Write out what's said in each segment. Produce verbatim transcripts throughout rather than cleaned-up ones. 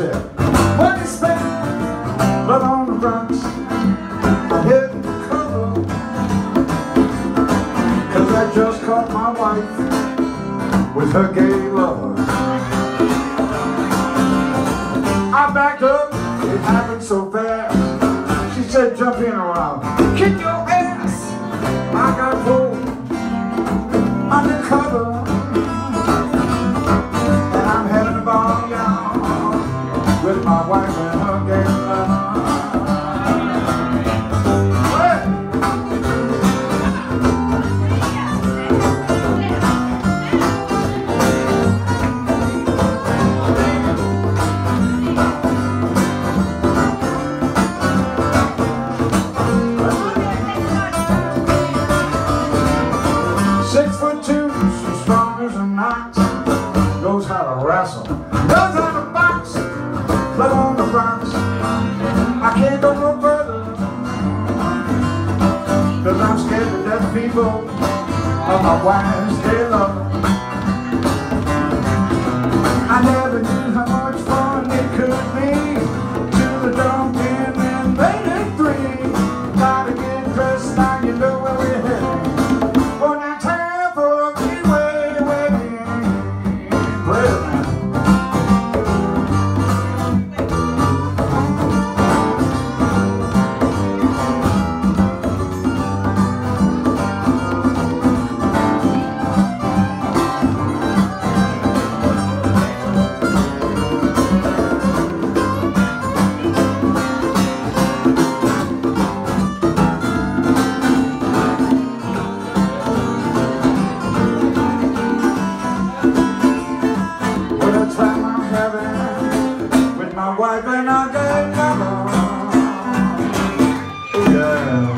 tell. When he spent blood on the rocks, I hit the cover, cause I just caught my wife with her gay lover. I backed up, it happened so fast. She said, jump in or I'll kick your ass. I got pulled undercover, and I'm heading to barnyard with my wife and her gay lover. Six foot two, she's strong as an ox, knows how to wrestle, knows how to box, blood on the rocks. I can't go no further, cause I'm scared to death, people, of my wife's gay lover. I never knew how much fun it could be till the drum came and made it three. Gotta get dressed now, you know where we're heading. With my wife and our gay lover. Yeah.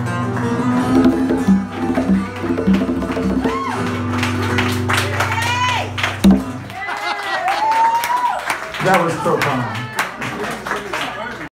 That was so fun.